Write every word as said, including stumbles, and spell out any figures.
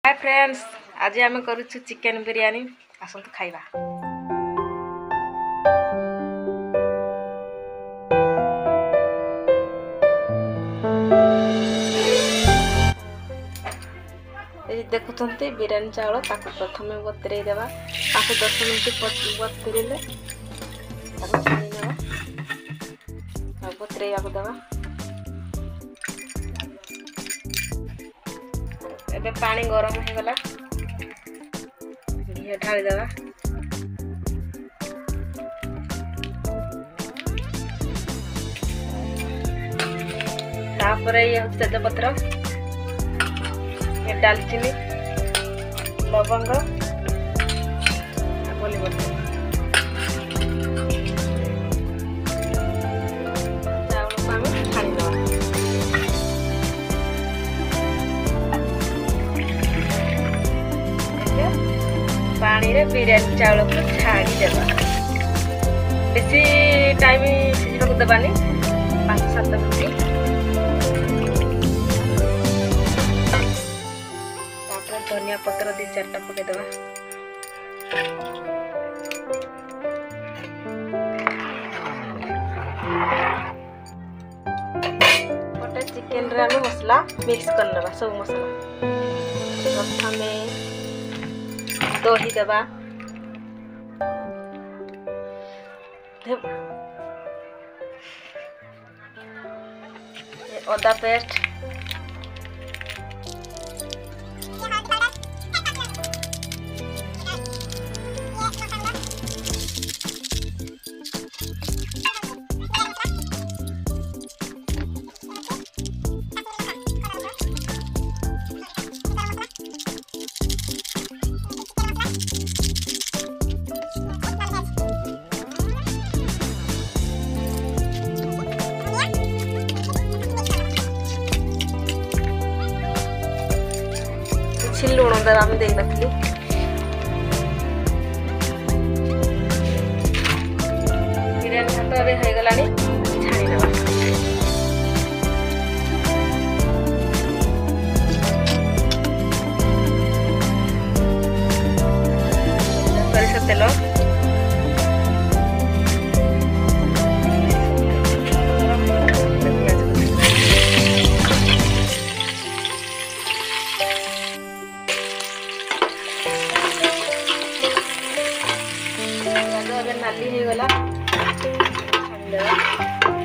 Hi friends, आज आम करूँ चिकेन बिरयानी। आसतु खाइबा। देखुंत बिरयानी चाउल ताको प्रथम बतरे देवा पाँच दस मिनट बतरे छाणी ना बतरे देवा। एबे पानी गरम हो गला घी ढाली देवा। तापर ये तेजपत्र, ये दालचीनी, लवंग, गोली बत्ती, चाउल को आम छाणी देवा। पानी रे बिरयानी चाउल को छाड़ी देवा। बेसी टाइम सिझा देवानी, पाँच सात मिनट। धनिया पत्र दी चारटा पके देवा। गोटे चिकेन रे आम मसला मिक्स कर नेबा। सब मसला प्रथम दही देवा, अदा पेस्ट, लुण देवा। आम दे नथली बिरयानी भात अबे हो गलानी, छाणी नेबा। सरिष तेल, नाली हो गला छाणी देवा।